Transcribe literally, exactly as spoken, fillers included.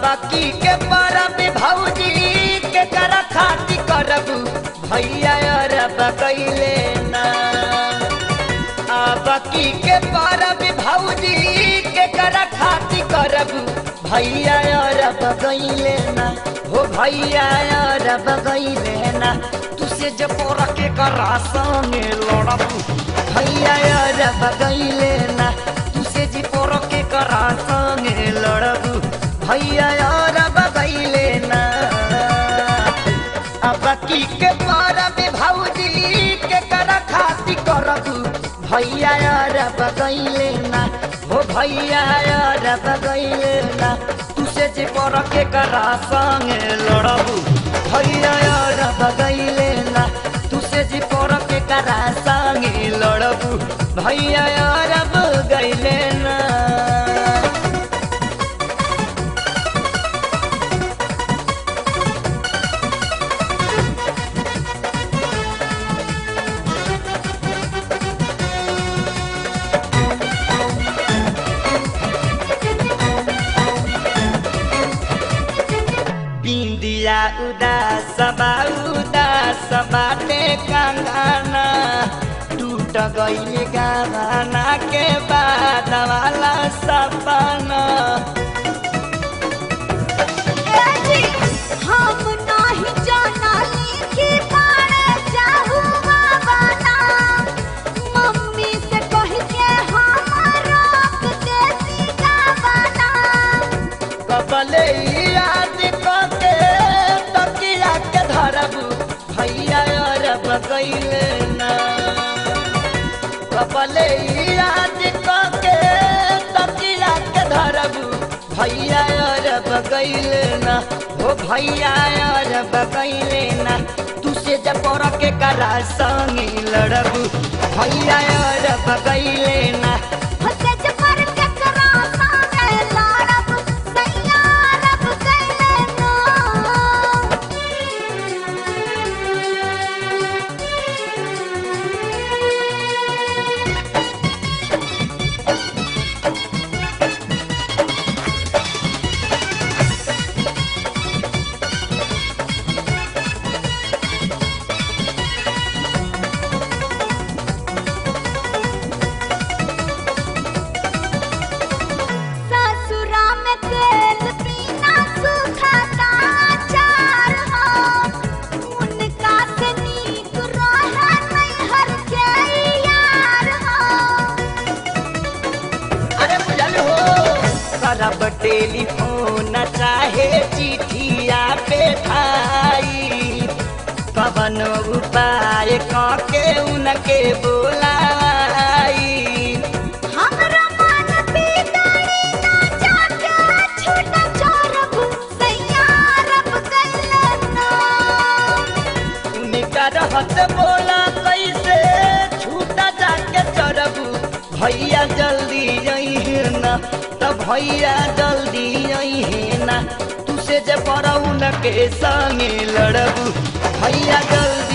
बाकी के परब भौजी के कर खाती करब भैया अरब कैले ना। आ बाकी के परब भौजी के कर खाती करब भैया अरब कैले ना। हो भैया अरब कैले ना। तुसे जब के करा संगे लड़ब भैया अरब कैले ना। तुसे जी पोर के करा संगे लड़ब भैया अरब कैले ना। अब की के परब भौजी के कर खाती करब भैया अरब कैले ना। हो भैया अरब कैले ना। तुसे जी पोर के करा संगे लड़ब भैया अरब कैले ना। तुसे जी पोर के करा संगे लड़ब भैया अरब कैले ना। बिंदिया उदास बा उदास बाटे कंगना टूट गईल गाना के बाद वाला सपना। हम नहीं जानाली कि बारे चाहुआ बना मम्मी से कह के हम रोक देती का बना। कबले याद करके तकिया के धरब भैया अरब कैले ना। कबले याद करके तकिया के धरब भैया अरब कैले ना। हो भैया अरब कैले ना। तुसे जब पोर के करा संगे लड़ब भैया अरब कैले ना। हसे जबर के करा संगे लड़ब सैया अरब कैले ना। ससुरा में तेल पीना सुखाता अचार हो उनका से नीक रहा नैहर के यार हो। अरे बुझल हो करब टेलीफोन चाहे चिठिया पे भाई कवन उपाय करके उनके बोलाई। हमरा मन बिगड़ी ना जाके छूटा छोड़ब सैया अरब कैले ना। उनका रहत बोला कैसे छूटा जाके चढ़ब भैया जल्दी अइहे ना। तब भैया जल्दी अइहे ना। तुसे जे पर उनके संगे लड़ब भैया जल्दी